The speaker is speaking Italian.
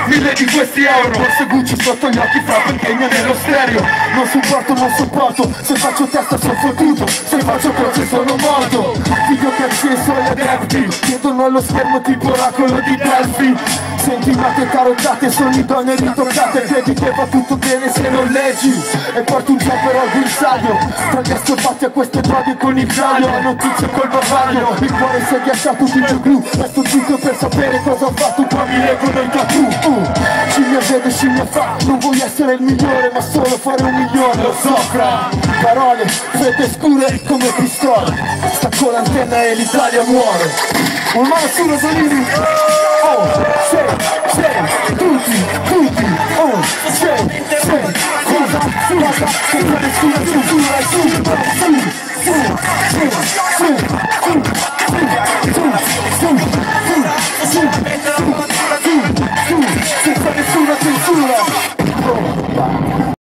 1000 di questi euro. Forse Gucci sotto gli occhi fra perché mi nello stereo. Non sopporto, se faccio testa sono fottuto, se faccio croce sono morto. Figlio che acceso alle adepti, chiedono allo schermo tipo oracolo di Delphi. Sentimate carottate, sono donne ritoccate, credi che va tutto bene se non leggi. E porto un giappero al guinzaglio, tra gli ascoltati a queste droghe con il taglio. La notizia col bavaglio, il cuore si è ghiacciato tutto il blu. Resto zitto per sapere cosa ho fatto, qua mi leggono i tattoo. Scimmia vede, scimmia fa, non voglio essere il migliore ma solo fare 1.000.000. Lo so fra parole, fredde scure come pistole. Stacco l'antenna e l'Italia muore. Un mano su Rosolini. Oh, sei, tutti, oh, sei, cosa, senza nessuna censura, senza nessuna censura.